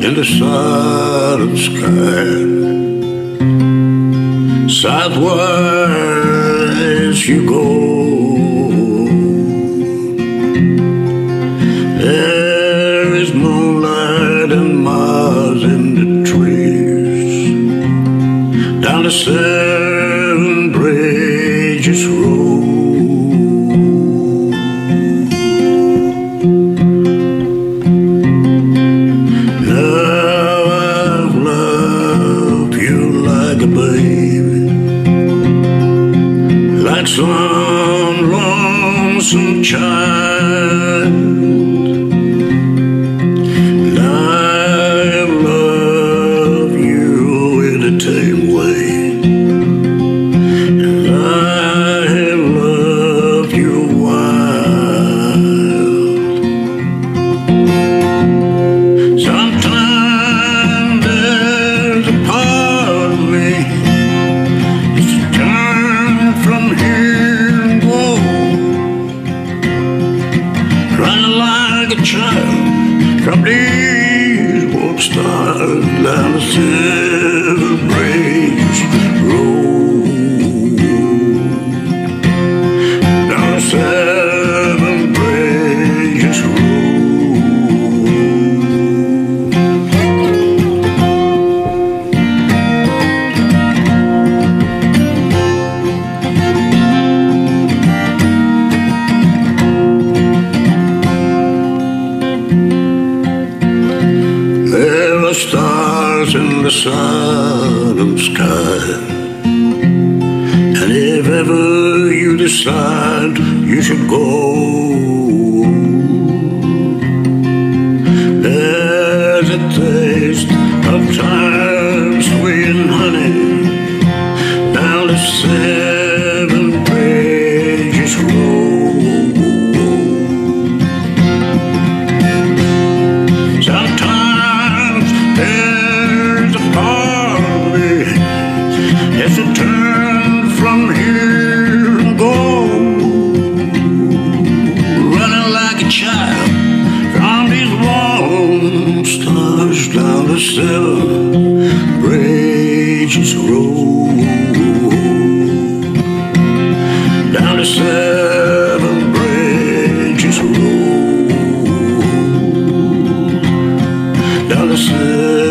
in the southern sky. Southward as you go, there is moonlight and Mars in the trees. Down the seven bridges road, like some lonesome child. And I have loved you in a tame way, and I have loved you wild. Sometimes there's a part of me from here and go, running like a child from these old stars down the seven bridges road, down the seven bridges road. There are stars in the southern sky, and if ever you decide you should go, there's a taste of time, sweet and honey, down the seven bridges road. Sometimes there's a part of me has to turn from here and go, running like a child from these warm stars down the seven bridges road, down the seven bridges road, down the seven